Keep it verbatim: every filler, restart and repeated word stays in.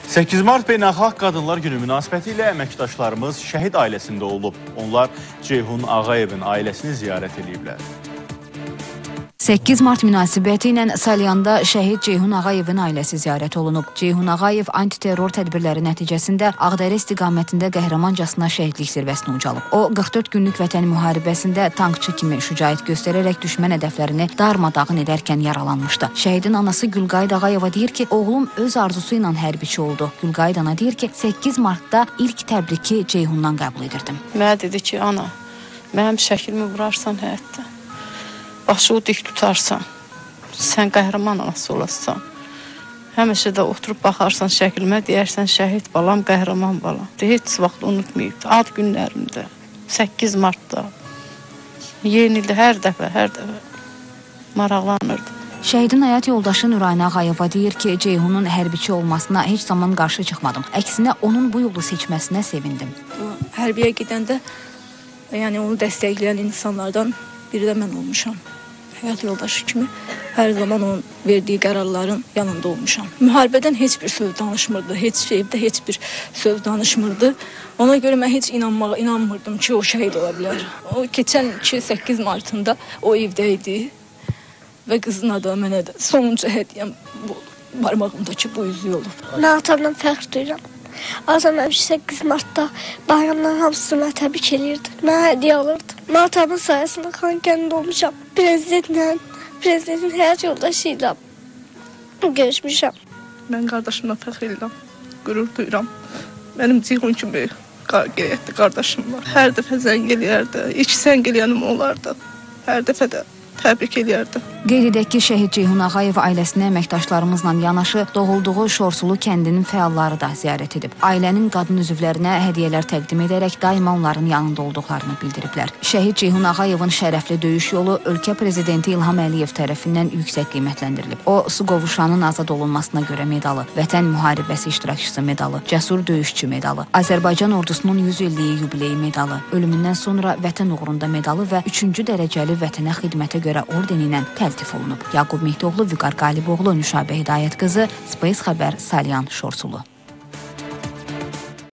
səkkiz mart Beynəlxalq Qadınlar Günü münasibəti ilə əməkdaşlarımız şəhid ailəsində olub. Onlar Ceyhun Ağayevin ailəsini ziyarət ediblər. səkkiz mart münasibəti ilə Salyanda şəhid Ceyhun Ağayevin ailəsi ziyarət olunub. Ceyhun Ağayev antiterror tədbirləri nəticəsində Ağdərə istiqamətində qəhrəmancasına şəhidlik zirvəsinə ucalıb. O, qırx dörd günlük vətən müharibəsində tankçı kimi şücaət göstərərək düşmən hədəflərini darmadağın edərkən yaralanmışdı. Şəhidin anası Gülqayıt Ağayeva deyir ki, oğlum öz arzusu ilə hərbiçi oldu. Gülqayıt ana deyir ki, səkkiz martda ilk təbriki Ceyhundan qəbul edirdim. Mənə dedi ki, ana, mənim şəklimi vurarsan həyətdə. Başı dik tutarsan, sən qəhrəman anası olasan. Həmişə də oturub baxarsan şəklimə, deyərsən şəhid balam, qəhrəman balam. Heç vaxt unutmayıb. Ad günlərimdə, səkkiz martda, yeni ildə hər dəfə, hər dəfə maraqlanırdı. Şəhidin həyat yoldaşı Nurayna Ağayeva deyir ki, Ceyhunun hərbiçi olmasına heç zaman qarşı çıxmadım. Əksinə onun bu yolu seçməsinə sevindim. Hərbiyə gedəndə, yəni onu dəstəkləyən insanlardan biri də mən olmuşam. Həyat yoldaşı kimi hər zaman onun verdiyi qərarların yanında olmuşam. Müharibədən heç bir söz danışmırdı, heç evdə heç bir söz danışmırdı. Ona görə mən heç inanmağa inanmırdım ki, o şəhid ola bilər. O keçən səkkiz martında o evdə idi və qızına da mənə də sonuncu hədiyyəm bu barmağımdakı bu üzüyü olub. Mən atamdan fəxr duyuram. Atam həmişə səkkiz martda bayramların hamısını mən təbrik edirdi. Mən hədiyyə alırdım. Mən atamın sayəsində Xankəndə olmuşam. Prezidentlə, prezidentin həyat yoldaşı ilə görüşmüşəm. Mən qardaşımla fəxr edirəm, qürur duyuram. Mənim Ceyhun kimi qeyrətli qardaşım var. Hər dəfə zəng eləyərdi, ilk zəng eləyənim olardı. Hər dəfə də təbrik eləyərdi. Qeyd edək ki, şəhid Ceyhun Ağayev ailəsinə əməkdaşlarımızla yanaşı doğulduğu Şorsulu kəndinin fəalları da ziyarət edib. Ailənin qadın üzvlərinə hədiyyələr təqdim edərək daima onların yanında olduqlarını bildiriblər. Şəhid Ceyhun Ağayevin şərəfli döyüş yolu ölkə prezidenti İlham Əliyev tərəfindən yüksək qiymətləndirilib. O, su qovuşanın azad olunmasına görə medalı, vətən müharibəsi iştirakçısı medalı, cəsur döyüşçü medalı, Azərbaycan ordusunun yüz illiyi yubileyi medalı, ölümündən sonra vətən uğrunda medalı və üçüncü dərəcəli vətənə xidmətə görə ordeni ilə təltif olunub. Yaqub Mehdoğlu, Vüqar Qaliboğlu, Nüşabə Hidayət qızı, Space Xəbər, Salyan, Şorsulu.